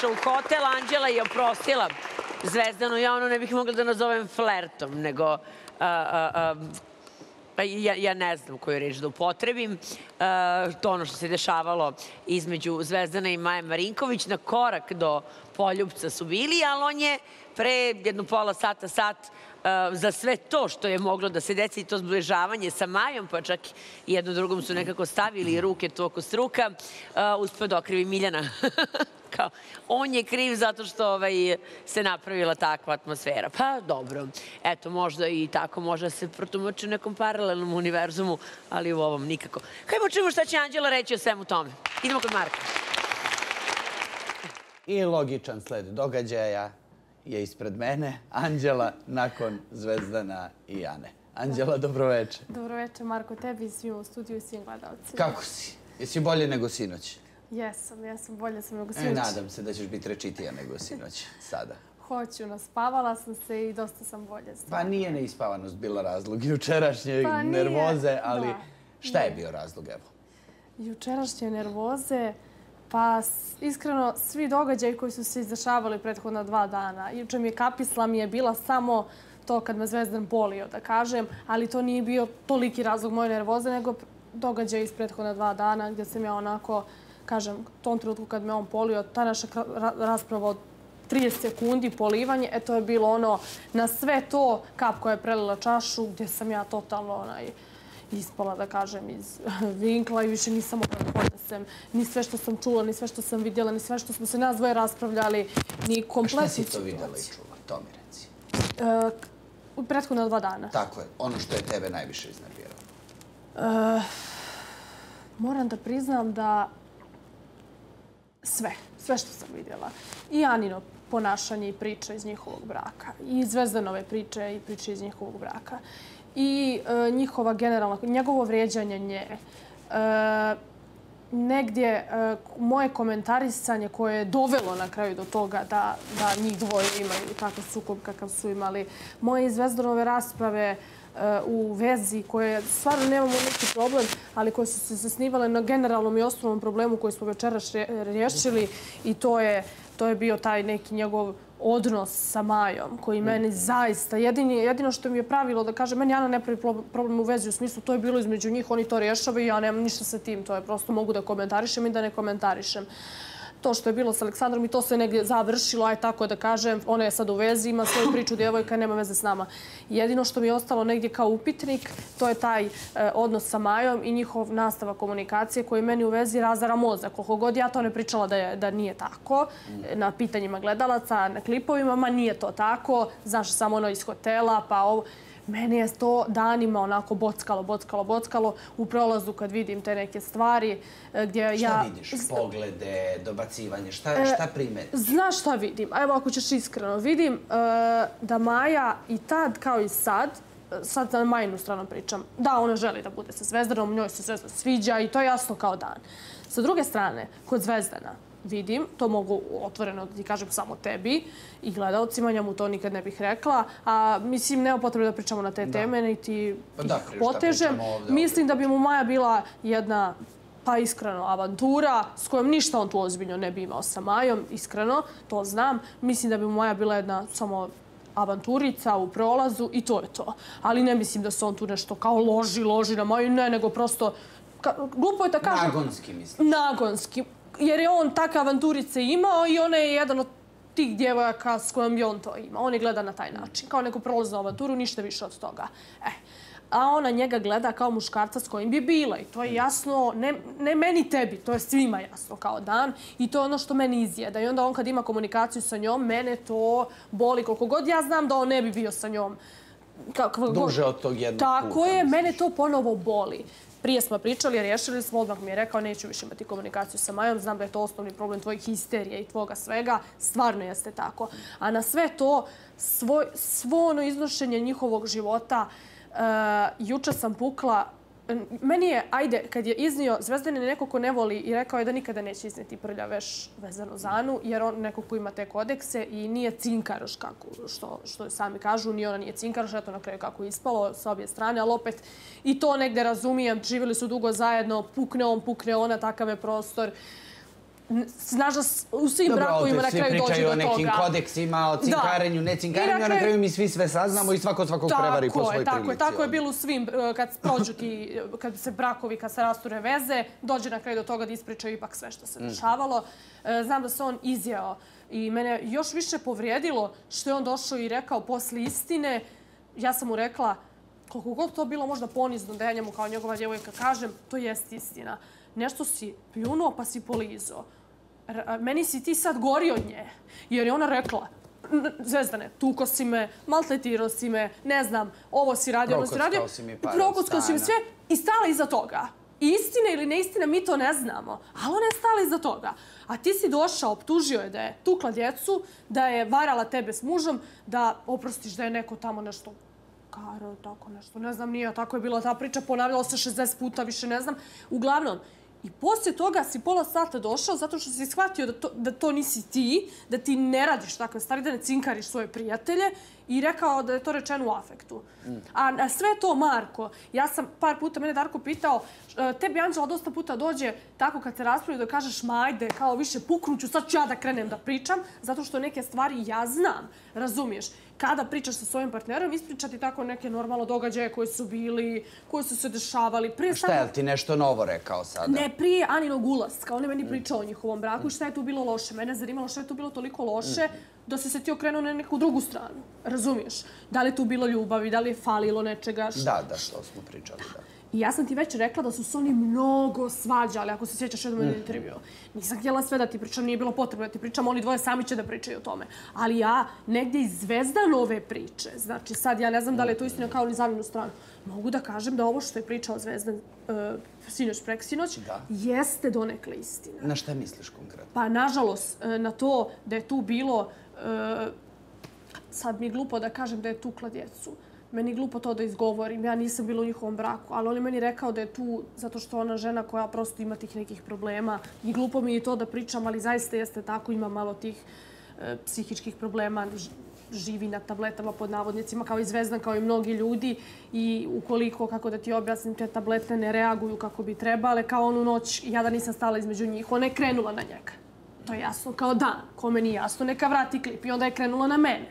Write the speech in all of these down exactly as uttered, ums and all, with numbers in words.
otišao u hotel, Anđela je oprostila Zvezdanu. Ja ono ne bih mogla da nazovem flertom, nego... Ja ne znam koju reč da upotrebim. To ono što se dešavalo između Zvezdana i Maje Marinković. Na korak do poljupca su bili, ali on je pre jednu pola sata, sat za sve to što je moglo da se desi, to zbližavanje sa Majom, pa čak i jedno drugom su nekako stavili ruke tu oko struka, uspeo da okrivi Miljana. On je kriv zato što se napravila takva atmosfera. Pa dobro, eto, možda i tako može se protumači u nekom paralelnom univerzumu, ali u ovom nikako. Hajmo čujemo šta će Anđela reći o svemu tome. Idemo kod Marka. I logičan sled događaja je ispred mene. Anđela nakon Zvezdana i Ane. Anđela, dobroveče. Dobroveče, Marko, tebi i svima u studiju i svim gledalcima. Kako si? Jesi bolje nego sinoć? Jesam, jesam, bolje sam nego sinoć. Nadam se da ćeš biti rečitija nego sinoć, sada. Hoću, naspavala sam se i dosta sam bolje. Pa nije neispavanost bila razlog jučerašnje nervoze, ali šta je bio razlog, evo? Jučerašnje nervoze, pa iskreno svi događaji koji su se izdešavali prethodna dva dana. Juče mi je kapisla, mi je bila samo to kad me Zvezdan bolio, da kažem, ali to nije bio toliki razlog moje nervoze, nego događaj iz prethodna dva dana gdje sam ja onako, kažem, u tom trenutku kad me on polio, ta naša rasprava od trideset sekundi polivanje, e to je bilo ono na sve to kap koja je prelila čašu gdje sam ja totalno onaj ispala, da kažem, iz vinkla i više nisam mogla da podnesem ni sve što sam čula, ni sve što sam vidjela, ni sve što smo se nas dvoje raspravljali, ni kompletnu situaciju. Šta si to vidjela i čula? To mi reci. U prethodna dva dana. Tako je. Ono što je tebe najviše iznerviralo. Moram da priznam da sve, sve što sam vidjela. I Anino ponašanje i priče iz njihovog braka. I Zvezdanove priče i priče iz njihovog braka. I njihova generalna, njegovo vrijeđanje nje. Negdje moje komentarisanje koje je dovelo na kraju do toga da njih dvoje imaju takav sukob kakav su imali. Moje i Zvezdanove rasprave u vezi koje stvarno nemamo neki problem, ali koje su se zasnivale na generalnom i osnovnom problemu koji smo večeras riješili i to je to je bio taj neki njegov odnos sa Majom, koji meni zaista, jedino što mi je pravilo da kaže, meni Ana ne pravi problem u vezi, u smislu to je bilo između njih, oni to rješavaju i ja nemam ništa sa tim, to je prosto mogu da komentarišem i da ne komentarišem. To što je bilo s Aleksandrom i to se negdje završilo, aj tako da kažem, ona je sad u vezi, ima svoju priču, djevojka, nema veze s nama. Jedino što mi je ostalo negdje kao upitnik, to je taj odnos sa Majom i njihov nastava komunikacije koji meni u vezi razara mozak. Koliko god ja to ne pričala da nije tako, na pitanjima gledalaca, na klipovima, ma nije to tako, znaš, samo ono iz hotela, pa ovo. Meni je to danima onako bockalo, bockalo, bockalo u prolazu kad vidim te neke stvari gdje ja... Šta vidiš? Poglede, dobacivanje, šta primetiš? Znaš šta vidim? Evo ako ćeš iskreno. Vidim da Maja i tad kao i sad, sad na Majinu stranu pričam, da ona želi da bude sa Zvezdanom, njoj se Zvezdan sviđa i to je jasno kao dan. Sa druge strane, kod Zvezdana, vidim, to mogu otvoreno da ti kažem samo tebi i gledalcima, njemu to nikad ne bih rekla, a mislim, nema potrebe da pričamo na te teme, niti ih potežem. Mislim da bi mu Maja bila jedna, pa iskreno, avantura s kojom ništa on tu ozbiljno ne bi imao sa Majom, iskreno, to znam. Mislim da bi mu Maja bila jedna samo avanturica u prolazu i to je to. Ali ne mislim da se on tu nešto kao loži, loži na Maju, ne, nego prosto, glupo je da kažem... Nagonski, mislim. Nagonski. Jer je on takve avanturice imao i ona je jedan od tih djevojaka s kojom bi on to imao. On je gleda na taj način, kao neku prolaznu avanturu, ništa više od toga. A ona njega gleda kao muškarca s kojim bi bila i to je jasno, ne meni tebi, to je svima jasno kao dan i to je ono što meni izjeda. I onda on kad ima komunikaciju sa njom, mene to boli. Koliko god ja znam da on ne bi bio sa njom. Duže od tog jednog puta. Tako je, mene to ponovo boli. Prije smo pričali, riješili smo, odmah mi je rekao neću više imati komunikaciju sa Majom, znam da je to osnovni problem tvojih histerije i tvoga svega, stvarno jeste tako. A na sve to, svo ono iznošenje njihovog života, juče sam pukla, meni je, ajde, kad je iznio, Zvezdan je neko ko ne voli i rekao je da nikada neće izneti prlja veš vezano za Anu, jer on neko ko ima te kodekse i nije cinkaroš, kako, što sami kažu, ni ona nije cinkaroš, eto na kraju kako je ispalo sa obje strane, ali opet i to negde razumijem, živjeli su dugo zajedno, pukne on, pukne ona, takav je prostor. znaš da u svim brakovima na kraju dođe do toga. Svi pričaju o nekim kodeksima, o cinkarenju, ne cinkarenju, a na kraju mi svi sve saznamo i svako svakog prevari po svoj prilici. Tako je bilo u svim, kad prođu ti, kad se brakovi, kad se rasture veze, dođe na kraju do toga da ispričaju ipak sve što se dešavalo. Znam da se on izjeo i mene još više povrijedilo što je on došao i rekao posle istine. Ja sam mu rekla, koliko god to bilo možda ponizno da ja njemu kao njegova djevojka kažem, to jest istina. Nešto si pljunuo pa si polizao. Meni si ti sad gori od nje. Jer je ona rekla, Zvezdane, tuko si me, maltretirao si me, ne znam, ovo si radio, ono si radio. Prokockao si mi par Prokockao si mi sve i stala iza toga. Istina ili neistina, mi to ne znamo. Ali ona je stala iza toga. A ti si došao, optužio je da je tukla djecu, da je varala tebe s mužom, da oprostiš da je neko tamo nešto karo, tako nešto. Ne znam, nije, tako je bila ta priča, ponavljala se šezdeset puta, više ne znam. Uglavnom, i poslije toga si pola sata došao zato što si shvatio da to, da to nisi ti, da ti ne radiš takve stvari, da ne cinkariš svoje prijatelje i rekao da je to rečeno u afektu. Mm. A na sve to, Marko, ja sam par puta, mene Darko pitao, tebi Anđela dosta puta dođe tako kad se raspravljaju da kažeš ma ajde, kao više puknuću, sad ću ja da krenem da pričam, zato što neke stvari ja znam, razumiješ. Kada pričaš sa svojim partnerom, ispričati tako neke normalno događaje koji su bili, koji su se dešavali. Prije šta je li ti nešto novo rekao sada? Ne, prije Aninog ulaska. On je meni pričao o njihovom braku i šta je tu bilo loše. Mene je zanimalo šta je tu bilo toliko loše da si se ti okrenuo na neku drugu stranu. Razumiješ? Da li je tu bilo ljubavi, da li je falilo nečega? Da, da, što smo pričali, da. I ja sam ti već rekla da su se oni mnogo svađali, ako se sjećaš jednom jednom intervju. Nisam htjela sve da ti pričam, nije bilo potrebno da ti pričam, oni dvoje sami će da pričaju o tome. Ali ja negdje iz Zvezdanove priče, znači sad ja ne znam da li je to istina kao ni Zavinu stranu, mogu da kažem da ovo što je pričao Zvezdan sinoć preksinoć jeste donekle istina. Na šta misliš konkretno? Pa nažalost na to da je tu bilo, sad mi je glupo da kažem da je tukla djecu. Meni je glupo to da izgovorim, ja nisam bila u njihovom braku, ali on je meni rekao da je tu zato što ona žena koja prosto ima tih nekih problema. I glupo mi je to da pričam, ali zaista jeste tako, ima malo tih e, psihičkih problema, živi na tabletama pod navodnicima, kao i Zvezdan, kao i mnogi ljudi. I ukoliko, kako da ti objasnim, te tablete ne reaguju kako bi trebale, kao onu noć, ja da nisam stala između njih, ona je krenula na njega. To je jasno kao dan, kome nije jasno, neka vrati klip i onda je krenula na mene.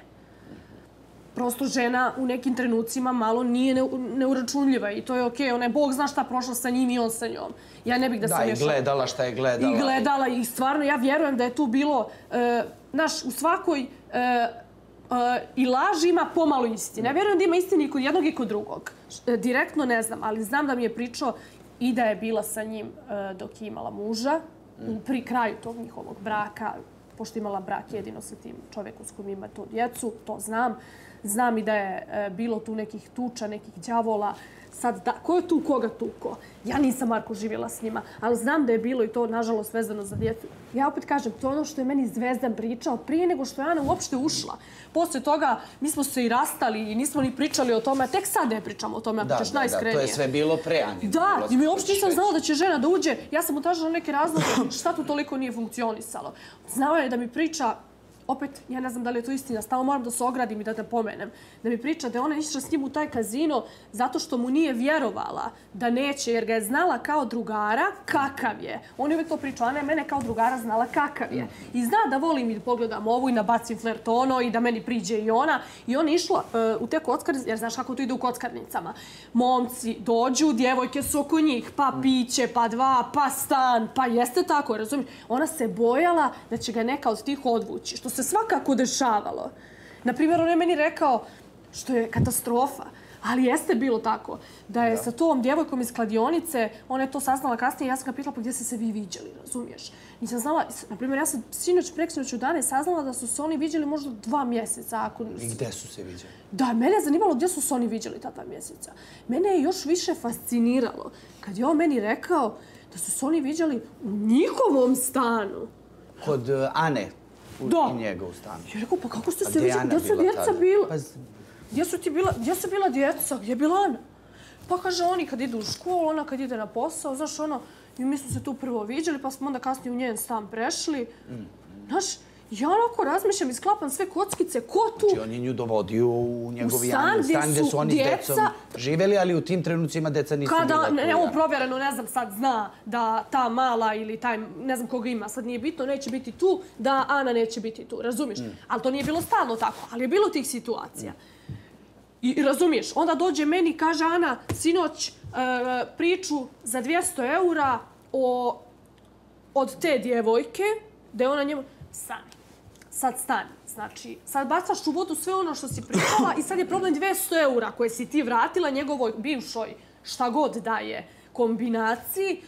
Prosto žena u nekim trenucima malo nije neuračunljiva i to je okej. Ona je, Bog zna šta prošla sa njim i on sa njom. Ja ne bih da sam mješala. Da, i gledala šta je gledala. I gledala i stvarno ja vjerujem da je tu bilo, znaš, u svakoj i laž ima pomalo istine. Ja vjerujem da ima istine i kod jednog i kod drugog. Direktno ne znam, ali znam da mi je pričao i da je bila sa njim dok je imala muža, pri kraju tog njihovog braka, pošto imala brak jedino sa tim čovjekom s kojim ima tu djecu, to znam. Znam i da je bilo tu nekih tuča, nekih đavola. Sad, da, ko je tu koga tuko? Ja nisam, Marko, živjela s njima, ali znam da je bilo i to, nažalost, vezano za djecu. Ja opet kažem, to je ono što je meni Zvezdan pričao prije nego što je Ana uopšte ušla. Poslije toga mi smo se i rastali i nismo ni pričali o tome, a tek sad ne pričamo o tome, ako ćeš najiskrenije. Da, da, to je sve bilo pre Ani. Da, i mi uopšte nisam znala da će žena da uđe. Ja sam mu tražila neke razloge šta tu toliko nije funkcionisalo. Znao je da mi priča, opet, ja ne znam da li je to istina, stalno moram da se ogradim i da te pomenem, da mi priča da je ona išla s njim u taj kazino zato što mu nije vjerovala da neće, jer ga je znala kao drugara kakav je. On je uvijek to pričao, Ana je mene kao drugara znala kakav je. I zna da volim i da pogledam ovu i nabacim flertono i da meni priđe i ona. I ona je išla uh, u te kockarnice, jer znaš kako to ide u kockarnicama. Momci dođu, djevojke su oko njih, pa piće, pa dva, pa stan, pa jeste tako, razumiješ? Ona se bojala da će ga neka od tih odvući, što se svakako dešavalo. Naprimjer, on je meni rekao, što je katastrofa, ali jeste bilo tako, da je sa tom djevojkom iz kladionice, ona je to saznala kasnije i ja sam ga pitala pa gdje ste se vi viđali, razumiješ? Nisam znala, naprimjer, ja sam sinoć, preksinoć u dane saznala da su se oni viđali možda dva mjeseca. Ako... I gdje su se viđali? Da, mene je zanimalo gdje su se oni viđali ta dva mjeseca. Mene je još više fasciniralo kad je on meni rekao da su se oni viđali u njihovom stanu. Kod uh, Ane? Da. I njega u stanu. Ja rekao, pa kako ste se viđali? Gdje su djeca bila? Gdje su ti bila? Gdje su bila djeca? Gdje je bila Ana? Pa kaže, oni kad idu u školu, ona kad ide na posao, znaš, ono, i mi smo se tu prvo viđali, pa smo onda kasnije u njen stan prešli. Znaš, Ja onako razmišljam i sklapam sve kockice, ko tu? Znači, on je nju dovodio u njegov stan stan gde su oni s djeca- decom živeli, ali u tim trenucima deca nisu bila Kada, tu. ne, ja. on provjereno, ne znam, sad zna da ta mala ili taj, ne znam koga ima, sad nije bitno, neće biti tu, da Ana neće biti tu, razumiješ? Ali to nije bilo stalno tako, ali je bilo tih situacija. I, i razumiješ, onda dođe meni i kaže Ana, sinoć, e, priču za dvjesto eura o, od te djevojke, da je ona njemu... Stani, sad stani. Znači, sad bacaš u vodu sve ono što si pričala i sad je problem dvjesto eura koje si ti vratila njegovoj bivšoj, šta god da je, kombinaciji.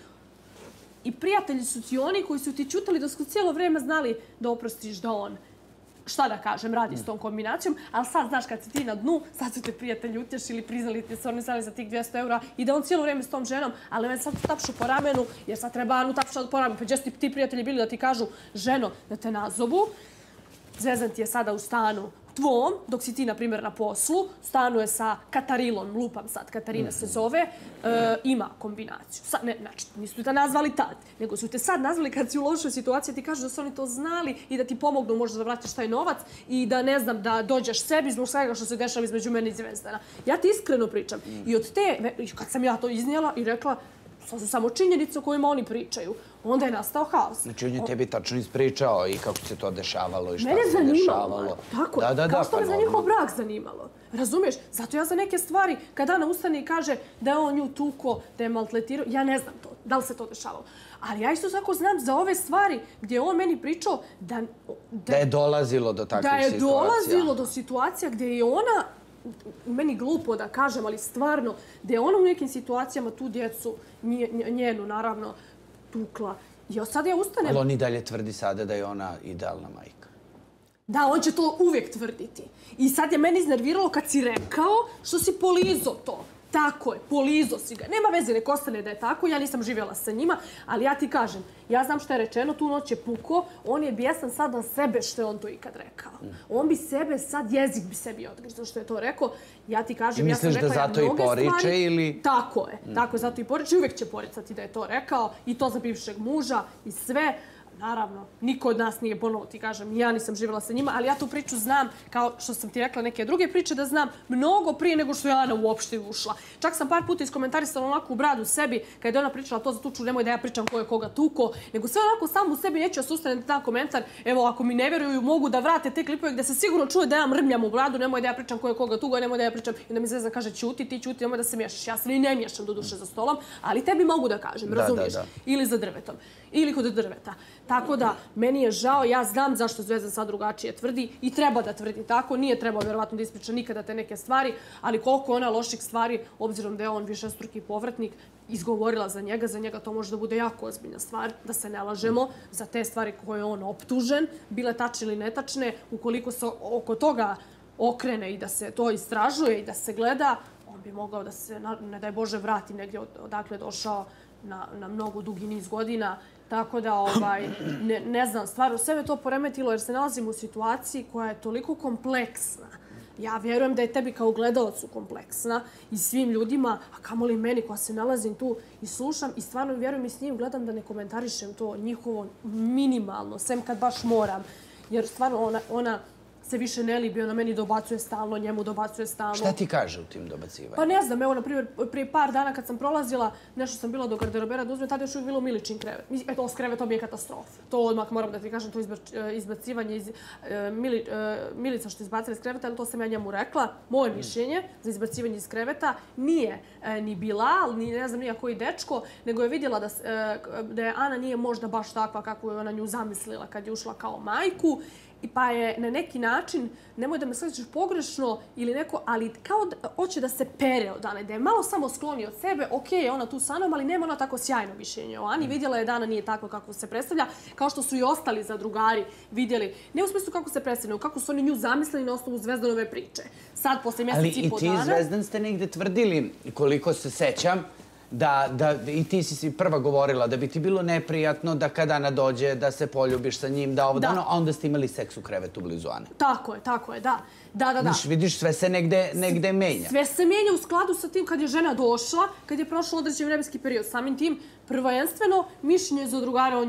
I prijatelji su ti oni koji su ti čutali da su cijelo vrijeme znali da oprostiš da on, šta da kažem, radi s tom kombinacijom, ali sad, znaš, kad si ti na dnu, sad su te prijatelji utješili, priznali ti se, oni znali za tih dvjesto eura i da on cijelo vrijeme s tom ženom, ali me sad tapšu po ramenu, jer sad treba Anu tapšati po ramenu. Pa gdje su ti, ti prijatelji bili da ti kažu, ženo, da te nazovu, Zvezdan ti je sada u stanu tvom, dok si ti, na primjer, na poslu, stanuje sa Katarilom, lupam sad, Katarina se zove, e, ima kombinaciju. Sad, ne, znači, nisu te nazvali tad, nego su te sad nazvali kad si u lošoj situaciji, ti kažu da su oni to znali i da ti pomognu možda da vratiš taj novac i da, ne znam, da dođeš sebi zbog svega što se dešava između mene i Zvezdana. Ja ti iskreno pričam. I od te, kad sam ja to iznijela i rekla, to su samo činjenice o kojima oni pričaju. Onda je nastao haos. Znači, on je tebi tačno ispričao i kako se to dešavalo i šta Mene se zanimalo. dešavalo. Tako da, je. da, Kao da, što me za njihov brak zanimalo. Razumiješ? Zato ja za neke stvari, kad Ana ustane i kaže da je on nju tuko, da je maltretirao, ja ne znam to. Da li se to dešavalo. Ali ja isto tako znam za ove stvari gdje je on meni pričao da... Da, da je dolazilo do takvih situacija. Da je situacija. dolazilo do situacija gdje je ona, meni glupo da kažem, ali stvarno, da je ona u nekim situacijama tu djecu, njenu naravno, tukla. I sad ja ustanem... Ali on i dalje tvrdi sada da je ona idealna majka. Da, on će to uvijek tvrditi. I sad je meni iznerviralo kad si rekao što si polizo to. Tako je, polizo si ga. Nema veze, nek ostane da je tako, ja nisam živjela sa njima, ali ja ti kažem, ja znam što je rečeno, tu noć je puko, on je bijesan sad na sebe što je on to ikad rekao. On bi sebe, sad jezik bi sebi odgrizao što je to rekao. Ja ti kažem, ja sam rekla ja mnoge stvari. I misliš da zato i poriče ili... Tako je, tako je, zato i poriče. Uvijek će poricati da je to rekao i to za bivšeg muža i sve. Naravno, niko od nas nije, ponovo ti kažem, ja nisam živjela sa njima, ali ja tu priču znam, kao što sam ti rekla neke druge priče, da znam mnogo prije nego što je Ana uopšte ušla. Čak sam par puta iskomentarisala onako u bradu sebi, kada je ona pričala to za tuču, nemoj da ja pričam ko je koga tuko, nego sve onako sam u sebi neću da se ustanem na komentar, evo, ako mi ne vjeruju, mogu da vrate te klipove gdje se sigurno čuje da ja mrmljam u bradu, nemoj da ja pričam ko je koga tugo, nemoj da ja pričam, i da mi Zvezda kaže ćuti, ti ćuti, nemoj da se miješaš. Ja se ni ne miješam do duše za stolom, ali tebi mogu da kažem, da, razumiješ? Da, da. Ili za drvetom, ili kod drveta. Tako da, meni je žao, ja znam zašto Zvezdan sad drugačije tvrdi i treba da tvrdi tako, nije trebao vjerovatno da ispriča nikada te neke stvari, ali koliko ona loših stvari, obzirom da je on višestruki povratnik, izgovorila za njega, za njega to može da bude jako ozbiljna stvar, da se ne lažemo za te stvari koje je on optužen, bile tačne ili netačne, ukoliko se oko toga okrene i da se to istražuje i da se gleda, on bi mogao da se, ne daj Bože, vrati negdje odakle došao na, na mnogo dugi niz godina. Tako da, ovaj, ne, ne znam, stvarno sve me to poremetilo jer se nalazim u situaciji koja je toliko kompleksna. Ja vjerujem da je tebi kao gledalcu kompleksna i svim ljudima, a kamoli meni koja se nalazim tu i slušam i stvarno vjerujem i s njim gledam da ne komentarišem to njihovo minimalno, sem kad baš moram. Jer stvarno ona, ona se više ne libi, ona meni dobacuje stalno, njemu dobacuje stalno. Šta ti kaže u tim dobacivanjima? Pa ne znam, evo, na primjer, prije par dana kad sam prolazila, nešto sam bila do garderobera da uzme, tada još uvijek bilo Miličin krevet. Eto, s krevetom je katastrofa. To odmah moram da ti kažem, to izbacivanje iz Mili, Milica što izbacila iz kreveta, ali to sam ja njemu rekla. Moje mišljenje za izbacivanje iz kreveta nije ni Bilal, ni ne znam nija koji dečko, nego je vidjela da, da je Ana nije možda baš takva kako je ona nju zamislila kad je ušla kao majku. I pa je na neki način, nemoj da me shvatiš pogrešno ili neko, ali kao da hoće da se pere od Ane, da je malo samo skloni od sebe, ok, je ona tu sa mnom, ali nema ona tako sjajno mišljenje o Ani. Vidjela je da Ana nije tako kako se predstavlja, kao što su i ostali zadrugari vidjeli. Ne u smislu kako se predstavljaju, kako su oni nju zamislili na osnovu Zvezdanove priče. Sad, posle mjesec i po dana... Ali i ti Zvezdan ste negde tvrdili, koliko se sećam, da, da i ti si prva govorila da bi ti bilo neprijatno da kada Ana dođe da se poljubiš sa njim, da ovo da. Dano, a onda ste imali seks u krevetu blizu Ane. Tako je, tako je, da. Da, da, da. Viš, vidiš, sve se negde, negde menja. Sve se menja u skladu sa tim kad je žena došla, kad je prošlo određen vremenski period. Samim tim, prvenstveno, mišljenje za drugare o njoj.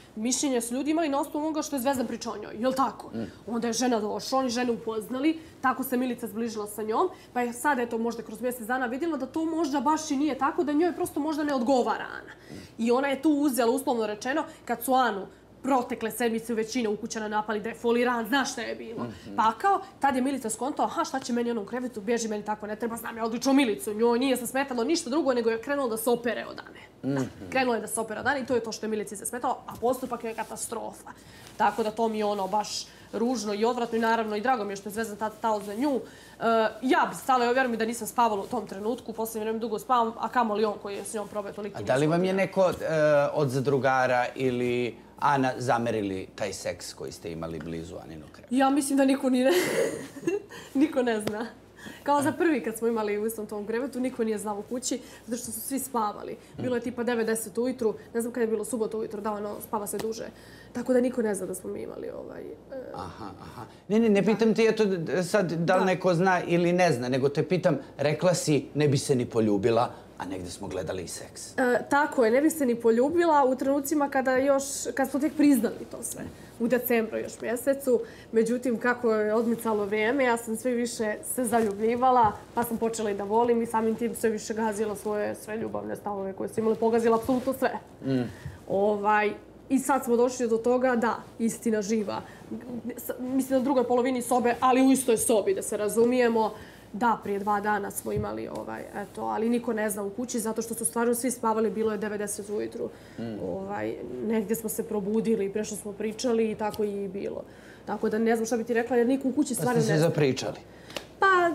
mišljenja su ljudi imali na osnovu onoga što je Zvezdan pričao o njoj, jel tako? Onda je žena došla, oni žene upoznali, tako se Milica zbližila sa njom, pa je sad, eto, možda kroz mjesec dana vidjela da to možda baš i nije tako, da njoj prosto možda ne odgovara Ana. I ona je tu uzela, uslovno rečeno, kad su Anu protekle sedmice u većine ukućana napali da je foliran, znaš šta je bilo. Pa kao, tad je Milica skontala, aha, šta će meni ono u krevetu, bježi, meni tako ne treba, znam ja odlično Milicu, njoj nije se smetalo ništa drugo, nego je krenulo da se opere od Ane. Krenulo je da se opere od Ane i to je to što je Milici se smetalo, a postupak je katastrofa. Tako da to mi je ono baš ružno i odvratno i naravno i drago mi je što je Zvezdan tad stao za nju. Ja bi stala, ja vjerujem da nisam spavala u tom trenutku, posljednje vrijeme dugo spavam, a kamoli on koji je s njom probao toliki niz. A da li vam je neko od zadrugara ili Ana zamerili taj seks koji ste imali blizu Aninog kreveta? Ja mislim da niko ni ne, niko ne zna. Kao za prvi kad smo imali u istom tom krevetu, niko nije znao u kući, zato što su svi spavali. Bilo je tipa devet deset ujutru, ne znam kada je bilo subota ujutru, da ono, spava se duže. Tako da niko ne zna da smo mi imali ovaj... Aha, aha. Ne, ne, ne pitam ti eto sad da li neko zna ili ne zna, nego te pitam, rekla si ne bi se ni poljubila, a negdje smo gledali i seks. Tako je, ne bi se ni poljubila u trenucima kada još, kad smo tek priznali to sve. U decembru još mjesecu. Međutim, kako je odmicalo vrijeme, ja sam sve više se zaljubljivala, pa sam počela i da volim i samim tim sve više gazila svoje sve ljubavne stavove koje su imale, pogazila apsolutno sve. Ovaj, I sad smo došli do toga da, istina živa. Mislim na drugoj polovini sobe, ali u istoj sobi, da se razumijemo. Da, prije dva dana smo imali ovaj, eto, ali niko ne zna u kući zato što su stvarno svi spavali, bilo je devet deset ujutru. Ovaj, negdje smo se probudili, prešlo smo pričali i tako i bilo. Tako da ne znam šta bi ti rekla jer niko u kući stvarno ne zna. Pa ste se zapričali? Pa,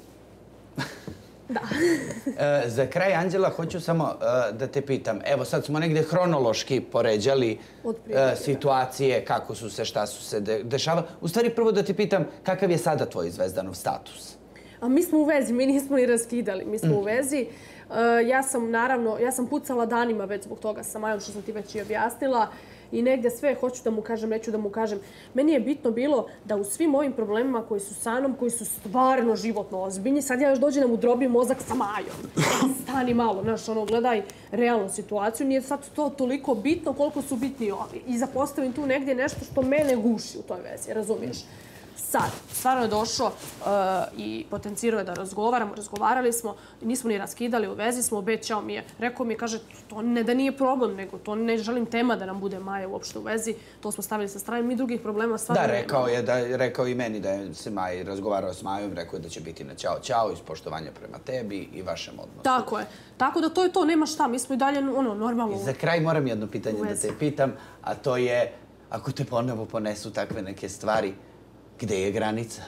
da. Za kraj, Anđela, hoću samo da te pitam. Evo, sad smo negdje hronološki poređali situacije, kako su se, šta su se dešavali. U stvari, prvo da ti pitam, kakav je sada tvoj Zvezdanov status? A mi smo u vezi, mi nismo ni raskidali, mi smo u vezi. Ja sam, naravno, ja sam pucala danima već zbog toga sa Majom, što sam ti već i objasnila. I negdje sve, hoću da mu kažem, neću da mu kažem. Meni je bitno bilo da u svim ovim problemima koji su sa mnom, koji su stvarno životno ozbiljni, sad ja još dođem da mu drobim mozak sa Majom. Stani malo, znaš, ono, gledaj realnu situaciju. Nije sad to toliko bitno koliko su bitni ovi. I zapostavim tu negdje nešto što mene guši u toj vezi, razumiješ? Sad, stvarno je došao i potencirao je da razgovaramo, razgovarali smo, nismo ni raskidali, u vezi smo, obećao mi je, rekao mi je, kaže, to ne da nije problem, nego to ne želim tema da nam bude Maja uopšte u vezi, to smo stavili sa strane, mi drugih problema stvarno da, nema. rekao je, da, rekao i meni da je se Maj razgovarao s Majom, rekao je da će biti na ćao, ćao, iz poštovanja prema tebi i vašem odnosu. Tako je, tako da to je to, nema šta, mi smo i dalje, ono, normalno. I za kraj moram jedno pitanje da te pitam, a to je, ako te ponovo ponesu takve neke stvari, gde je granica?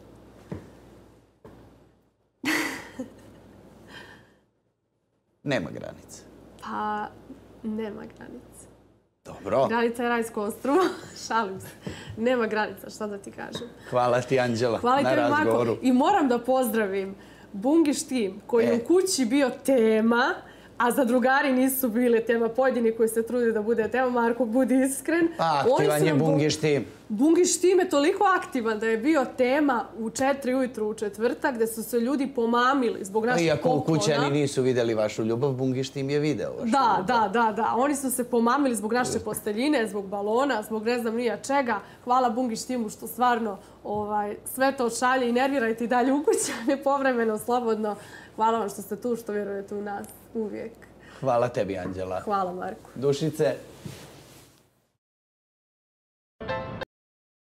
Nema granice. Pa, nema granice. Dobro. Granica je rajsko ostrvo, šalim se. Nema granica, šta da ti kažem. Hvala ti, Anđela, na razgovoru. I moram da pozdravim Bungiš tim koji je u kući bio tema, a zadrugari nisu bile tema. Pojedini koji se trudi da bude tema. Marko, budi iskren. A, aktivan je Bungiš tim. Bungiš tim je toliko aktivan da je bio tema u četiri ujutru u četvrtak gdje su se ljudi pomamili zbog naših poklona. Iako u kućani nisu vidjeli vašu ljubav, Bungiš tim je video vašu Da, da, da, da. Oni su se pomamili zbog naše posteljine, zbog balona, zbog ne znam nija čega. Hvala Bungiš timu što stvarno sve to šalje i nervirajte i dalje u kućane povremeno, slobodno. Hvala vam što ste tu, što vjerujete u nas uvijek. Hvala tebi, Anđela. Hvala, Marko. Dušice,